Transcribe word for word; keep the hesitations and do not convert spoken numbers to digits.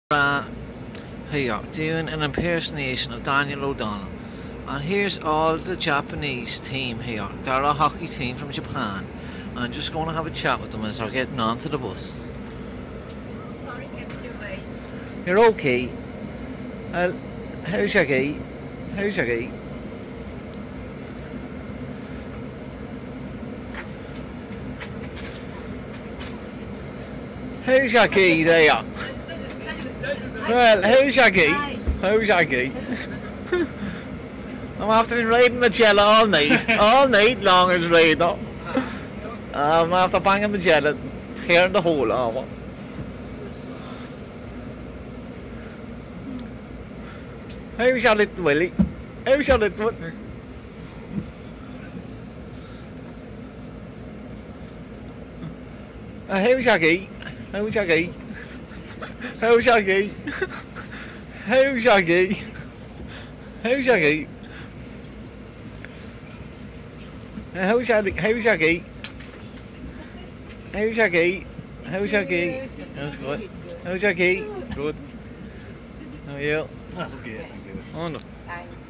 Uh, here, doing an impersonation of Daniel O'Donnell. And here's all the Japanese team here. They're a hockey team from Japan. I'm just going to have a chat with them as they're getting onto the bus. Sorry, kept you late. You're okay. Uh, how's your gate? How's your gate? How's your gate there? Well, how's your gate? How's your gate? I'm after been riding Magella all night. All night long is riding up. I'm after banging Magella, tearing the hole off. How's your little Willie? How's your little Willie? Uh, how's your gate? How's your gate? How's your gate? How's your gate? How's your gate? How's your how's your gate? How's your gate? How's your gate? That's good. How's your gate? Good. How are you? Okay, thank you. Oh no.